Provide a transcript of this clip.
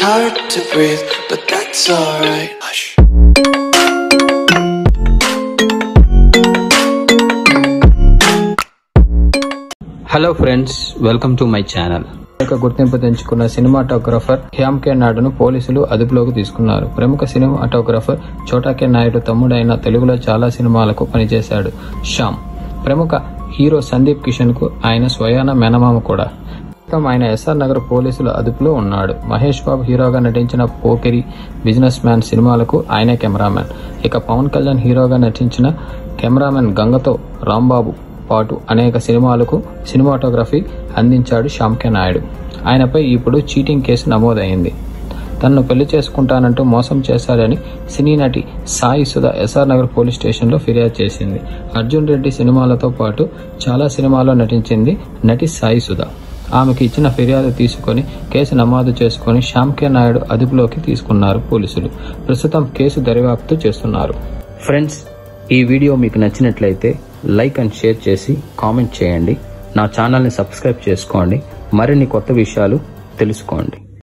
hard to breathe, but that's alright. Hush. Hello friends, welcome to my channel. గుర్తింపు తెంచుకున్న cinematographer Shyam కే నాయుడును పోలీసులు అదుపులోకి తీసుకున్నారు. ప్రముఖ సినిమాటోగ్రాఫర్ చోటా కే నాయుడు తమ్ముడైన తెలుగులో చాలా సినిమాలకు పనిచేశాడు శ్యామ్. ప్రముఖ హీరో సందీప్ కిషన్ కు ఆయన స్వయాన మేనమామ కూడా. ఆయన ఎస్ఆర్ నగర్ పోలీసుల అదుపులో ఉన్నాడు. మహేష్ బాబు హీరోగా నటించిన పోకిరి, బిజినెస్ మ్యాన్ సినిమాలకు ఆయనే కెమెరామెన్. ఇక పవన్ కళ్యాణ్ హీరోగా నటించిన కెమెరామెన్ గంగతో రాంబాబు పాటు అనేక సినిమాలకు సినిమాటోగ్రఫీ అందించాడు శ్యామ్ కే నాయుడు. ఆయనపై ఇప్పుడు చీటింగ్ కేసు నమోదైంది. తనను పెళ్లి చేసుకుంటానంటూ మోసం చేశాడని సినీ నటి సాయి సుధ ఎస్ఆర్ నగర్ పోలీస్ స్టేషన్లో ఫిర్యాదు చేసింది. అర్జున్ రెడ్డి సినిమాలతో పాటు చాలా సినిమాల్లో నటించింది నటి సాయి సుధ. ఆమెకు ఇచ్చిన ఫిర్యాదు తీసుకుని కేసు నమోదు చేసుకుని శ్యామ్ కే నాయుడు అదుపులోకి తీసుకున్నారు పోలీసులు. ప్రస్తుతం కేసు దర్యాప్తు చేస్తున్నారు. ఫ్రెండ్స్, ఈ వీడియో మీకు నచ్చినట్లయితే లైక్ అండ్ షేర్ చేసి కామెంట్ చేయండి. నా ఛానల్ని సబ్స్క్రైబ్ చేసుకోండి. మరిన్ని కొత్త విషయాలు తెలుసుకోండి.